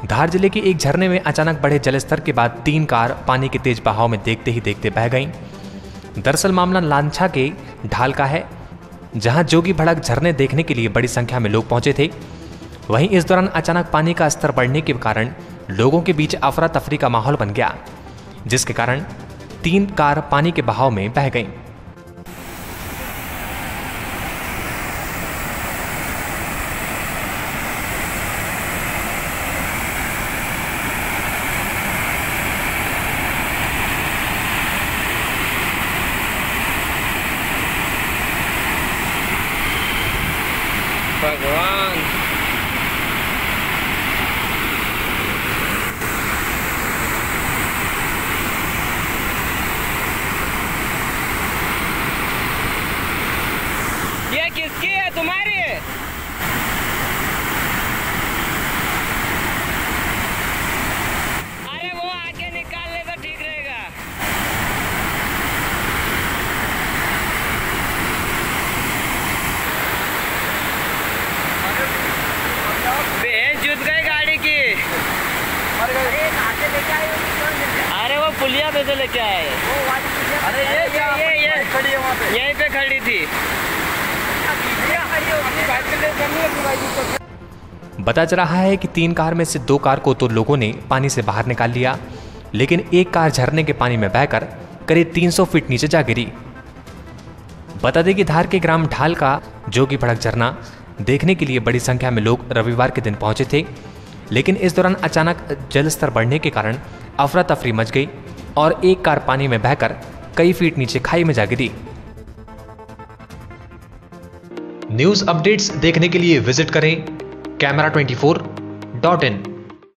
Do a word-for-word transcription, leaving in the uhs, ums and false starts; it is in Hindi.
धार जिले के एक झरने में अचानक बढ़े जलस्तर के बाद तीन कार पानी के तेज बहाव में देखते ही देखते बह गईं। दरअसल मामला लांछा के ढाल का है, जहां जोगी भड़क झरने देखने के लिए बड़ी संख्या में लोग पहुंचे थे। वहीं इस दौरान अचानक पानी का स्तर बढ़ने के कारण लोगों के बीच अफरा तफरी का माहौल बन गया, जिसके कारण तीन कार पानी के बहाव में बह गईं। भगवान, ये किसकी है? तुम्हारी है? अरे वो आके निकाल ले तो ठीक रहेगा। जुत गई गाड़ी की। अरे वो पुलिया पे से लेके आए। अरे ये ये ये ये खड़ी है वहाँ पे, यहीं पे खड़ी थी। बता जा रहा है कि तीन कार में से दो कार को तो लोगों ने पानी से बाहर निकाल लिया, लेकिन एक कार झरने के पानी में बहकर करीब तीन सौ फीट नीचे जा गिरी। बता दें कि धार के ग्राम ढाल का जोगी भड़क झरना देखने के लिए बड़ी संख्या में लोग रविवार के दिन पहुंचे थे, लेकिन इस दौरान अचानक जलस्तर बढ़ने के कारण अफरा तफरी मच गई और एक कार पानी में बहकर कई फीट नीचे खाई में जा गिरी। न्यूज़ अपडेट्स देखने के लिए विजिट करें कैमरा ट्वेंटी फोर डॉट इन।